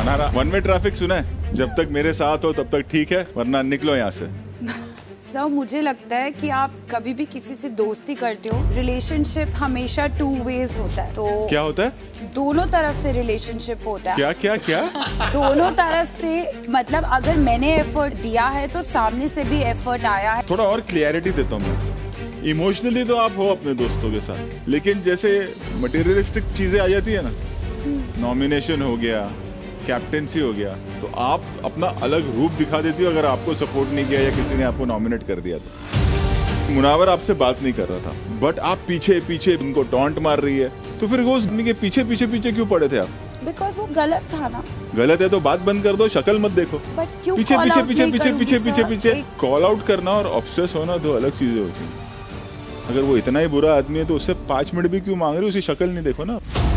तुम्हारा one way traffic सुना है, जब तक मेरे साथ हो तब तक ठीक है, वरना निकलो यहाँ से। सर मुझे लगता है कि आप कभी भी किसी से दोस्ती करते हो, रिलेशनशिप हमेशा 2 वेज होता है। तो क्या होता है? दोनों तरफ से रिलेशनशिप होता है। क्या क्या क्या? दोनों तरफ से, मतलब अगर मैंने एफर्ट दिया है तो सामने से भी एफर्ट आया है। थोड़ा और क्लियरिटी देता हूँ मैं। इमोशनली तो आप हो अपने दोस्तों के साथ, लेकिन जैसे मटेरियलिस्टिक चीजें आ जाती है ना, नॉमिनेशन हो गया, कैप्टेंसी हो गया, तो आप अपना अलग रूप दिखा देती हो अगर आपको सपोर्ट नहीं किया या किसी ने आपको नॉमिनेट कर दिया तो। मुनावर आपसे बात नहीं कर रहा था, बट आप पीछे पीछे उनको टॉन्ट मार रही है, तो फिर वो के पीछे पीछे पीछे क्यों पड़े थे आप? बिकॉज वो गलत था ना। गलत है तो बात बंद कर दो, शक्ल मत देखो। बट क्यों पीछे पीछे पीछे पीछे पीछे पीछे पीछे कॉल आउट करना और ऑब्सेस होना दो अलग चीजें होती हैं। अगर वो इतना ही बुरा आदमी है तो उससे 5 मिनट भी क्यों मांग रहे हो, उसी शक्ल नहीं देखो ना।